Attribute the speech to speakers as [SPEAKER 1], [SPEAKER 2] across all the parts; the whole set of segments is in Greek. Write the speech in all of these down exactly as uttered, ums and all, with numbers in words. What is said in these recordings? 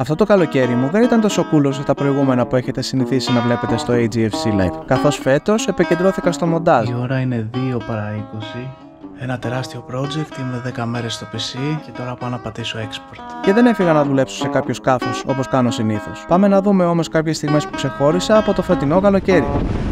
[SPEAKER 1] Αυτό το καλοκαίρι μου δεν ήταν τόσο cool όσο τα προηγούμενα που έχετε συνηθίσει να βλέπετε στο έι τζι εφ σι Live, καθώς φέτος επικεντρώθηκα στο μοντάζ.
[SPEAKER 2] Η ώρα είναι δύο παρά είκοσι. Ένα τεράστιο project, είμαι δέκα μέρες στο πι σι και τώρα πάω να πατήσω export.
[SPEAKER 1] Και δεν έφυγα να δουλέψω σε κάποιο σκάφος όπως κάνω συνήθως. Πάμε να δούμε όμως κάποιες στιγμές που ξεχώρισα από το φετινό καλοκαίρι.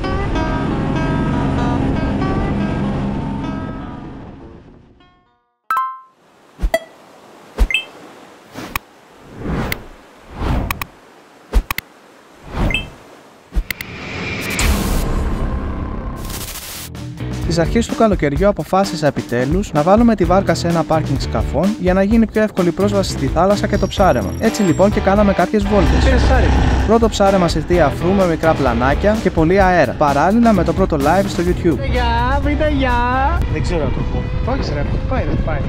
[SPEAKER 1] Στις αρχές του καλοκαιριού αποφάσισα επιτέλους να βάλουμε τη βάρκα σε ένα πάρκινγκ σκαφών για να γίνει πιο εύκολη πρόσβαση στη θάλασσα και το ψάρεμα. Έτσι λοιπόν και κάναμε κάποιες βόλτες. Πρώτο ψάρεμα σε θεία αφρού με μικρά πλανάκια και πολύ αέρα. Παράλληλα με το πρώτο live στο YouTube.
[SPEAKER 2] Γεια, πείτε γεια! Δεν ξέρω να το πω. Το έχεις ρε, πάει ρε, πάει.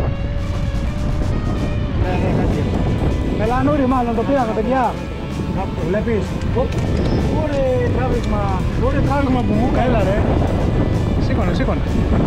[SPEAKER 2] Ναι, ναι, κάτι. Μελανούρι μάλλον το πήραμε παιδιά. Το βλέπεις. Ωραία τράβηγμα. Ωραία τράβηγμα που μου έλα ρε. Σήκωνε, σήκωνε.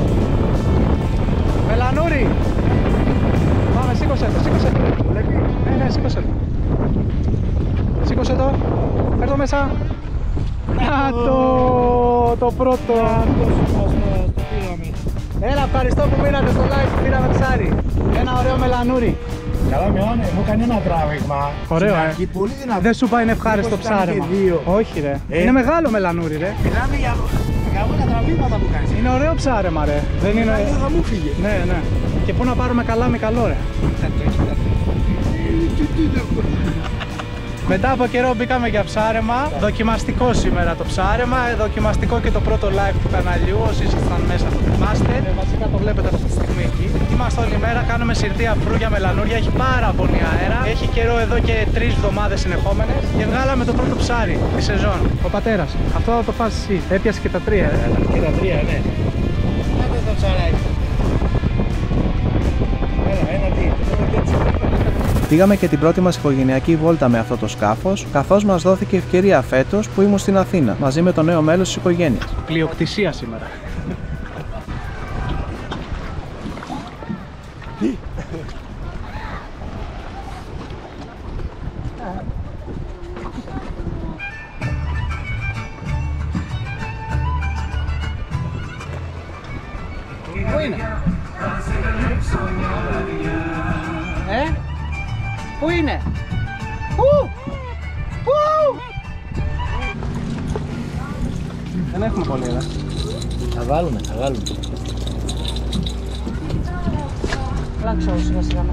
[SPEAKER 2] Μελανούρι! Πάμε, σήκωσε το, σήκωσε το. Βλέπει. Ναι, ναι, σήκωσε το. Σήκωσε το. Φέρ' το μέσα. Α, το, το πρώτο. Το πήραμε. Έλα, ευχαριστώ που μείνατε στο live που πήραμε ψάρι. Ένα ωραίο μελανούρι.
[SPEAKER 3] Καλά μειώνε, μου έκανε ένα τράβηγμα.
[SPEAKER 2] Ωραίο, ε.
[SPEAKER 3] Πολύ δυνατό.
[SPEAKER 2] Δεν σου πάει είναι ευχάριστο ψάρεμα. Όχι ρε. Ε. Είναι μεγάλο μελανούρι ρε.
[SPEAKER 3] Μιλάμε για μεγάλα τραβήγματα που κάνεις.
[SPEAKER 2] Είναι ωραίο ψάρεμα ρε. Δεν είναι...
[SPEAKER 3] θα μου φύγε.
[SPEAKER 2] Ναι, ναι. Και πού να πάρουμε καλά με καλό ρε. Μετά από καιρό μπήκαμε για ψάρεμα. Δοκιμαστικό σήμερα το ψάρεμα. Δοκιμαστικό και το πρώτο live του καναλιού. Όσοι ήσασταν μέσα το θυμάστε. Ε, βασικά το βλέπετε αυτή τη στιγμή εκεί. Είμαστε όλη μέρα, κάνουμε συρτή αφρού για μελανούρια. Έχει πάρα πολύ αέρα. Έχει καιρό εδώ και τρεις εβδομάδες συνεχόμενες. Και βγάλαμε το πρώτο ψάρι τη σεζόν. Ο πατέρας. Αυτό θα το φας εσύ. Έπιασε και τα τρία. Ε.
[SPEAKER 3] Και τα τρία, ναι. Άντε το ψαράκι. Έλα, ένα τι.
[SPEAKER 1] Πήγαμε και την πρώτη μας οικογενειακή βόλτα με αυτό το σκάφος, καθώς μας δόθηκε ευκαιρία φέτος που ήμουν στην Αθήνα, μαζί με το νέο μέλος της οικογένειας.
[SPEAKER 2] Πλειοκτησία σήμερα.
[SPEAKER 3] Τι?
[SPEAKER 2] Πού είναι? Ε? Πού είναι? Πού? Πού? Δεν έχουμε πολύ εδώ.
[SPEAKER 3] Θα βάλουμε, θα βάλουμε.
[SPEAKER 2] Λάξω σιγά σιγά.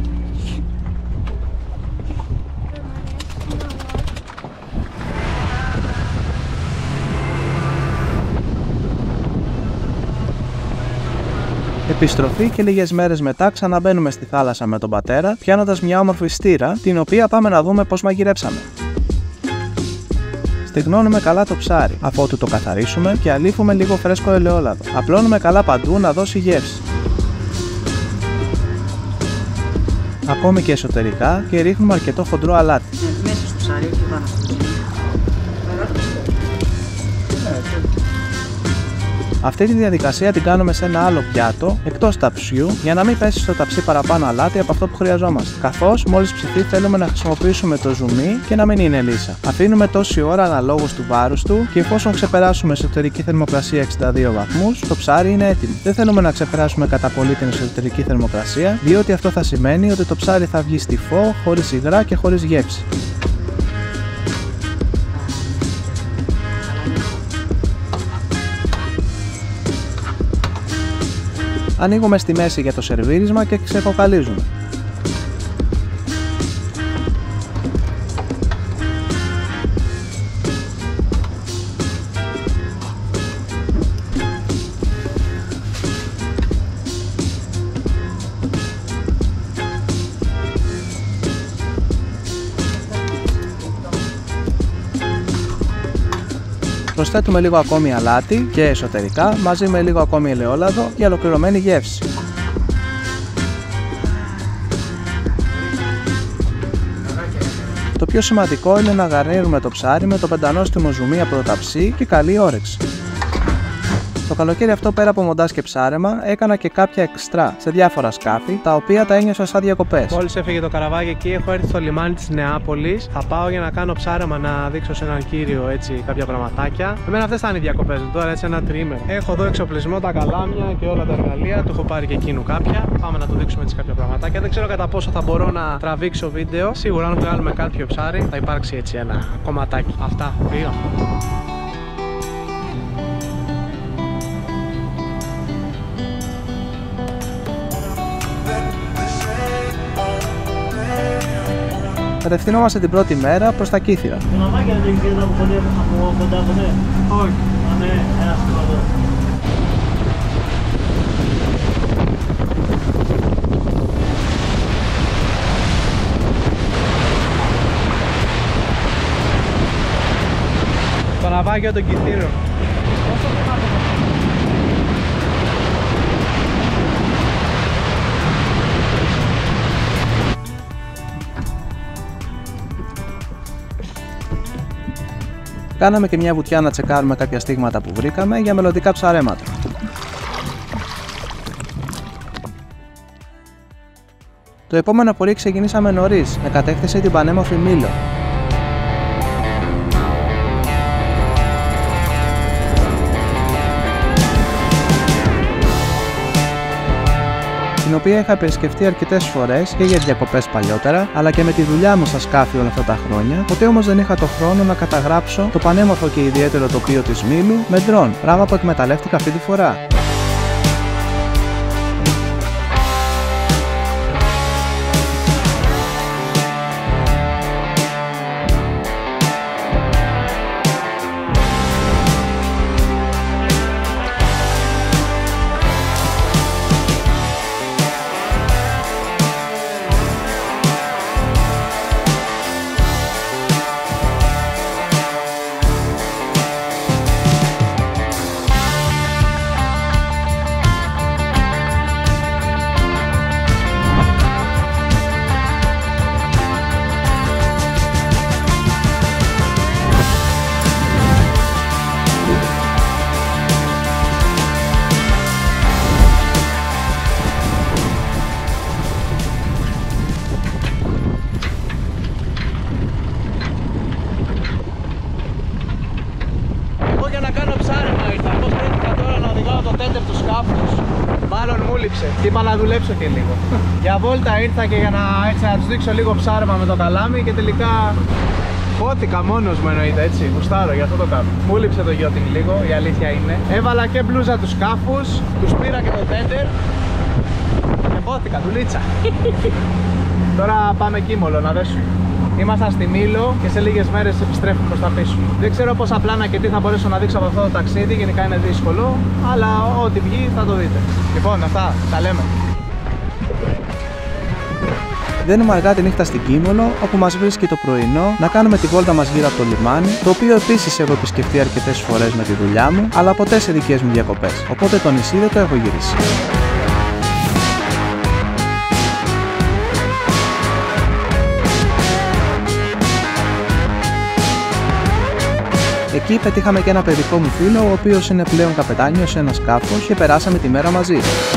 [SPEAKER 1] Επιστροφή και λίγες μέρες μετά ξαναμπαίνουμε στη θάλασσα με τον πατέρα, πιάνοντας μια όμορφη στήρα, την οποία πάμε να δούμε πώς μαγειρέψαμε. Στεγνώνουμε καλά το ψάρι, αφότου το καθαρίσουμε και αλήφουμε λίγο φρέσκο ελαιόλαδο. Απλώνουμε καλά παντού να δώσει γεύση. Ακόμη και εσωτερικά και ρίχνουμε αρκετό χοντρό αλάτι.
[SPEAKER 4] Μέσα στο ψάρι, εκεί πάνω.
[SPEAKER 1] Αυτή τη διαδικασία την κάνουμε σε ένα άλλο πιάτο, εκτός ταψιού, για να μην πέσει στο ταψί παραπάνω αλάτι από αυτό που χρειαζόμαστε. Καθώς μόλις ψηθεί θέλουμε να χρησιμοποιήσουμε το ζουμί και να μην είναι λίσα. Αφήνουμε τόση ώρα αναλόγως του βάρους του και εφόσον ξεπεράσουμε εσωτερική θερμοκρασία εξήντα δύο βαθμούς, το ψάρι είναι έτοιμο. Δεν θέλουμε να ξεπεράσουμε κατά πολύ την εσωτερική θερμοκρασία, διότι αυτό θα σημαίνει ότι το ψάρι θα βγει στιφό, χωρίς υγρά και χωρίς γεύση. Ανοίγουμε στη μέση για το σερβίρισμα και ξεκοκαλίζουμε. Προσθέτουμε λίγο ακόμη αλάτι και εσωτερικά μαζί με λίγο ακόμη ελαιόλαδο για ολοκληρωμένη γεύση. Το πιο σημαντικό είναι να γαρνίρουμε το ψάρι με το πεντανόστιμο ζουμί από το ταψί και καλή όρεξη. Το καλοκαίρι αυτό, πέρα από μοντάζ και ψάρεμα, έκανα και κάποια εξτρά σε διάφορα σκάφη, τα οποία τα ένιωσα σαν διακοπές.
[SPEAKER 2] Μόλις έφυγε το καραβάκι εκεί, έχω έρθει στο λιμάνι της Νεάπολης. Θα πάω για να κάνω ψάρεμα, να δείξω σε έναν κύριο έτσι κάποια πραγματάκια. Εμένα αυτές θα είναι οι διακοπές μου τώρα, έτσι ένα τριήμερο. Έχω εδώ εξοπλισμό, τα καλάμια και όλα τα εργαλεία. Του έχω πάρει και εκείνου κάποια. Πάμε να του δείξουμε έτσι κάποια πραγματάκια. Δεν ξέρω κατά πόσο θα μπορώ να τραβήξω βίντεο. Σίγουρα, αν βγάλουμε κάποιο ψάρι, θα υπάρξει έτσι ένα κομματάκι. Αυτά, δύο.
[SPEAKER 1] Κατευθυνόμαστε την πρώτη μέρα προς τα Κύθυρα.
[SPEAKER 3] Το μαμάκι δεν είναι εδώ από κοντά ποτέ.
[SPEAKER 2] Όχι.
[SPEAKER 3] Ναι, ένα σκοτώ.
[SPEAKER 2] Το ναυάγιο των Κιθύρων.
[SPEAKER 1] Κάναμε και μια βουτιά να τσεκάρουμε κάποια στίγματα που βρήκαμε για μελλοντικά ψαρέματα. Το επόμενο πορείο ξεκινήσαμε νωρίς, με κατεύθυνση την πανέμορφη Μήλο. Την οποία είχα επισκεφτεί αρκετές φορές και για διακοπές παλιότερα, αλλά και με τη δουλειά μου στα σκάφη όλα αυτά τα χρόνια. Ποτέ όμως δεν είχα το χρόνο να καταγράψω το πανέμορφο και ιδιαίτερο τοπίο της Μήλου με ντρόν, πράγμα που εκμεταλλεύτηκα αυτή τη φορά.
[SPEAKER 2] Είπα να δουλέψω και λίγο. Για βόλτα ήρθα και για να, έτσι, να τους δείξω λίγο ψάρεμα με το καλάμι και τελικά φώτηκα μόνος μου, εννοείται, έτσι, γουστάρω, για αυτό το κάνω. Μου λείψε το γιότινγκ λίγο, η αλήθεια είναι. Έβαλα και μπλούζα του σκάφους, τους πήρα και το τέντερ και φώθηκα, δουλίτσα. Τώρα πάμε Κίμολο να δέσουμε. Ήμασταν στη Μήλο και σε λίγες μέρες επιστρέφουμε προς τα πίσω. Δεν ξέρω πόσα πλάνα και τι θα μπορέσω να δείξω από αυτό το ταξίδι, γενικά είναι δύσκολο, αλλά ό,τι βγει θα το δείτε. Λοιπόν, αυτά, τα λέμε.
[SPEAKER 1] Δένουμε αργά τη νύχτα στην Κίμολο, όπου μας βρίσκει το πρωινό να κάνουμε τη βόλτα μας γύρω από το λιμάνι, το οποίο επίσης έχω επισκεφτεί αρκετές φορές με τη δουλειά μου, αλλά ποτέ σε δικές μου διακοπές, οπότε το νησί δεν το έχω γυρίσει. Εκεί πετύχαμε και ένα παιδικό μου φίλο, ο οποίος είναι πλέον καπετάνιος σε ένα σκάφος και περάσαμε τη μέρα μαζί.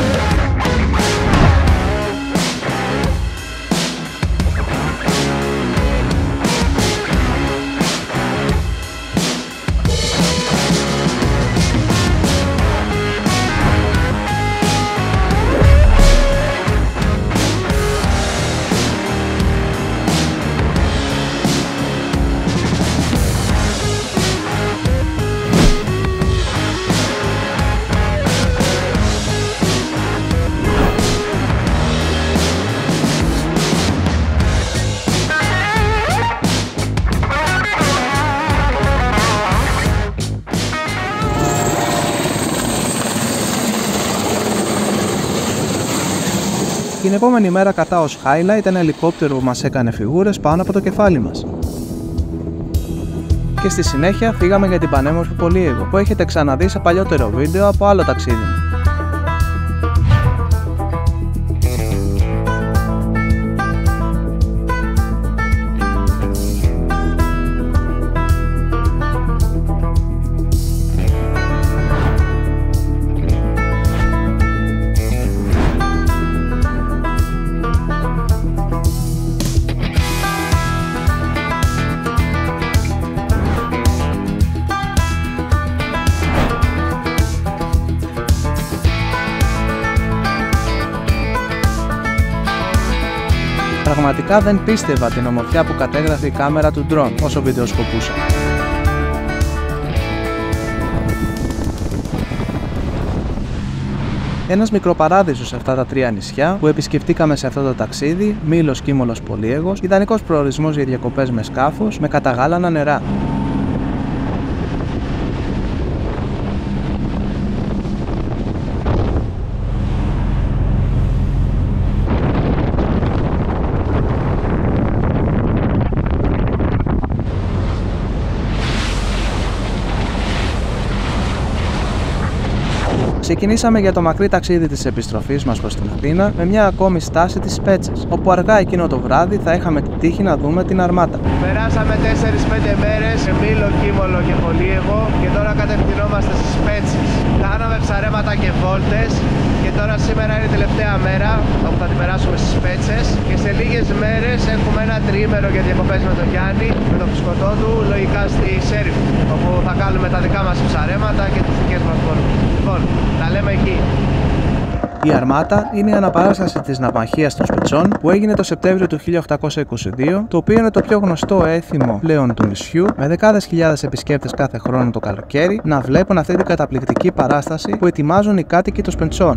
[SPEAKER 1] Την επόμενη μέρα κατά ως highlight ένα ελικόπτερο που μας έκανε φιγούρες πάνω από το κεφάλι μας. Και στη συνέχεια φύγαμε για την πανέμορφη Πολύαιγο, που έχετε ξαναδεί σε παλιότερο βίντεο από άλλο ταξίδι μου. Πραγματικά δεν πίστευα την ομορφιά που κατέγραφε η κάμερα του drone όσο βιντεοσκοπούσα. Ένας μικροπαράδεισος σε αυτά τα τρία νησιά που επισκεφτήκαμε σε αυτό το ταξίδι, Μήλος, Κίμολος, Πολύαιγος, ιδανικός προορισμός για διακοπές με σκάφος με καταγάλανα νερά. Ξεκινήσαμε για το μακρύ ταξίδι της επιστροφής μας προς την Αθήνα με μια ακόμη στάση της Πέτσες, όπου αργά εκείνο το βράδυ θα είχαμε την τύχη να δούμε την Αρμάτα.
[SPEAKER 4] Περάσαμε τέσσερις πέντε μέρες σε Μήλο, Κίμολο και Πολύαιγο και τώρα κατευθυνόμαστε στις Πέτσες. Κάναμε ψαρέματα και βόλτες και τώρα σήμερα είναι η τελευταία μέρα όπου θα την περάσουμε στις Πέτσες και σε λίγες μέρες έχουμε ένα τριήμερο για διακοπές με τον Γιάννη, με το φουσκωτό του, λογικά στη Σέριφ, όπου θα κάνουμε τα δικά μας ψαρέματα και τις δικές μας βόλτες. Λοιπόν, τα λέμε εκεί.
[SPEAKER 1] Η Αρμάτα είναι η αναπαράσταση της ναυμαχίας των Σπετσών που έγινε το Σεπτέμβριο του χίλια οκτακόσια είκοσι δύο, το οποίο είναι το πιο γνωστό έθιμο πλέον του νησιού, με δεκάδες χιλιάδες επισκέπτες κάθε χρόνο το καλοκαίρι να βλέπουν αυτή την καταπληκτική παράσταση που ετοιμάζουν οι κάτοικοι των Σπετσών.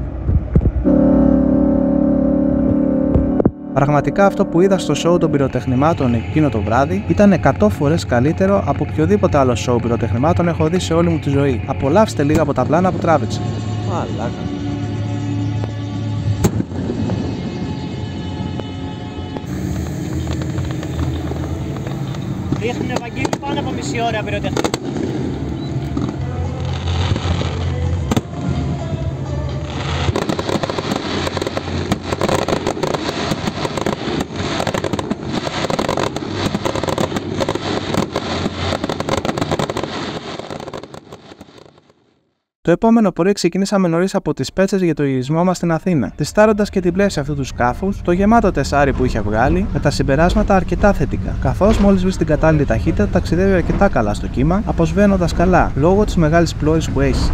[SPEAKER 1] Πραγματικά αυτό που είδα στο σοου των πυροτεχνημάτων εκείνο το βράδυ ήταν εκατό φορές καλύτερο από οποιοδήποτε άλλο σοου πυροτεχνημάτων έχω δει σε όλη μου τη ζωή. Απολαύστε λίγα από τα πλάνα που τράβηξα. Μαλάκα.
[SPEAKER 3] Ρίχνουν Ευαγγέλη πάνω από μισή ώρα πυροτεχνία.
[SPEAKER 1] Το επόμενο πρωί ξεκινήσαμε νωρίς από τις Πέτσες για το γυρισμό μας στην Αθήνα, τεστάροντας και την πλεύση αυτού του σκάφους, το γεμάτο τεσάρι που είχε βγάλει, με τα συμπεράσματα αρκετά θετικά. Καθώς μόλις βρει την κατάλληλη ταχύτητα, ταξιδεύει αρκετά καλά στο κύμα, αποσβαίνοντας καλά λόγω της μεγάλης πλώρης που έχει.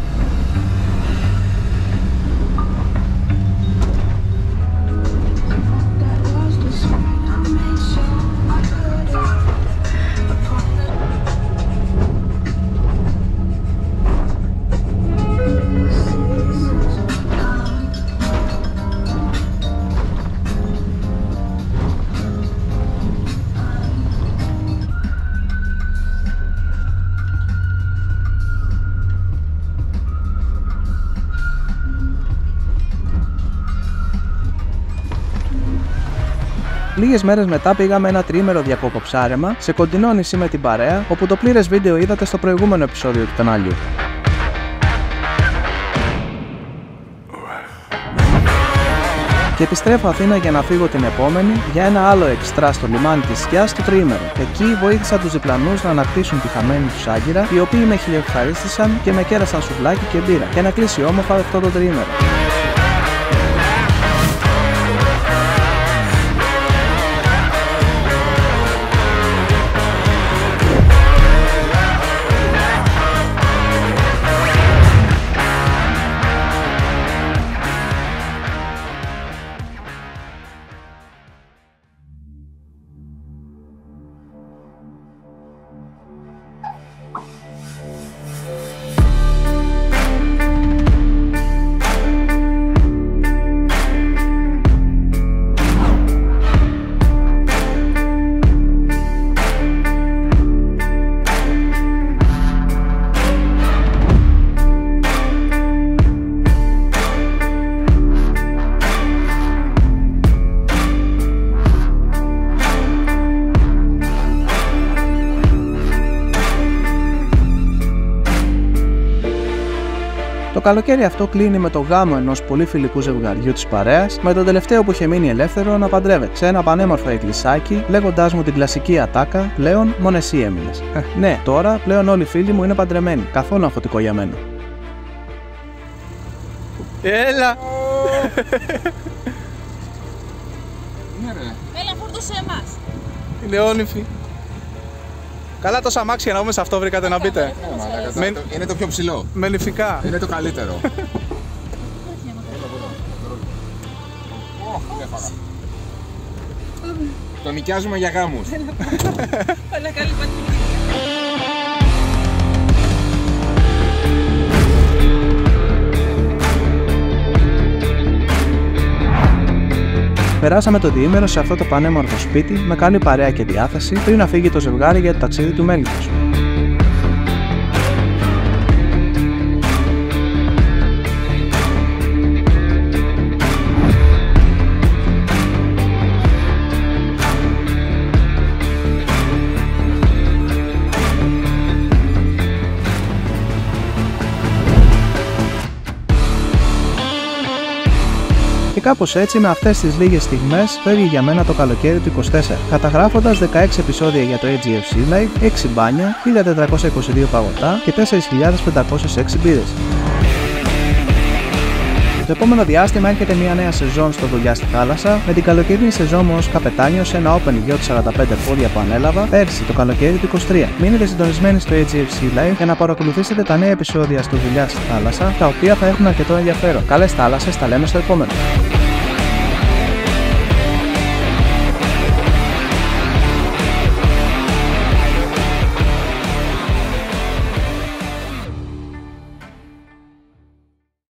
[SPEAKER 1] Λίγες μέρες μετά πήγαμε ένα τριήμερο διακόπο ψάρεμα σε κοντινό νησί με την παρέα, όπου το πλήρες βίντεο είδατε στο προηγούμενο επεισόδιο του καναλιού. Και επιστρέφω Αθήνα για να φύγω την επόμενη για ένα άλλο εξτρά στο λιμάνι της Σκιάς το τριήμερο. Εκεί βοήθησα τους διπλανούς να ανακτήσουν τη χαμένη τους άγκυρα, οι οποίοι με χιλιοευχαρίστησαν και με κέρασαν σουβλάκι και μπύρα, και να κλείσει όμορφα αυτό το τριήμερο. Το καλοκαίρι αυτό κλείνει με το γάμο ενός πολύ φιλικού ζευγαριού της παρέας, με τον τελευταίο που είχε μείνει ελεύθερο να παντρεύεται σε ένα πανέμορφο εκκλησάκι, λέγοντάς μου την κλασική ατάκα: πλέον μόνο εσύ έμεινες. Ναι, τώρα πλέον όλοι οι φίλοι μου είναι παντρεμένοι. Καθόλου αφωτικό για μένα. Έλα!
[SPEAKER 5] Έλα, φόρτωσε εμάς.
[SPEAKER 1] Είναι όνυφη. Καλά, τόσα αμάξια να πούμε σε αυτό βρήκατε να μπείτε.
[SPEAKER 6] Με... Είναι το πιο ψηλό.
[SPEAKER 1] Με νηφικά.
[SPEAKER 6] Είναι το καλύτερο. Το νοικιάζουμε για γάμους.
[SPEAKER 5] Όλα καλή πατρίδα.
[SPEAKER 1] Περάσαμε το διήμερο σε αυτό το πανέμορφο σπίτι με καλή παρέα και διάθεση πριν να φύγει το ζευγάρι για το ταξίδι του Μέλισσος. Και κάπως έτσι, με αυτές τις λίγες στιγμές, φεύγει για μένα το καλοκαίρι του είκοσι τέσσερα, καταγράφοντας δεκαέξι επεισόδια για το έι τζι εφ σι Live, έξι μπάνια, χίλια τετρακόσια είκοσι δύο παγωτά και τέσσερις χιλιάδες πεντακόσιες έξι μπύρες. Το επόμενο διάστημα έρχεται μια νέα σεζόν στο Δουλειά στη Θάλασσα, με την καλοκαιρινή σεζόν μου ως καπετάνιος σε ένα Open Yacht σαράντα πέντε πόδια που ανέλαβα πέρσι το καλοκαίρι του είκοσι τρία. Μείνετε συντονισμένοι στο έι τζι εφ σι Live για να παρακολουθήσετε τα νέα επεισόδια στο Δουλειά στη Θάλασσα, τα οποία θα έχουν αρκετό ενδιαφέρον. Καλές θάλασσες, τα λέμε στο επόμενο.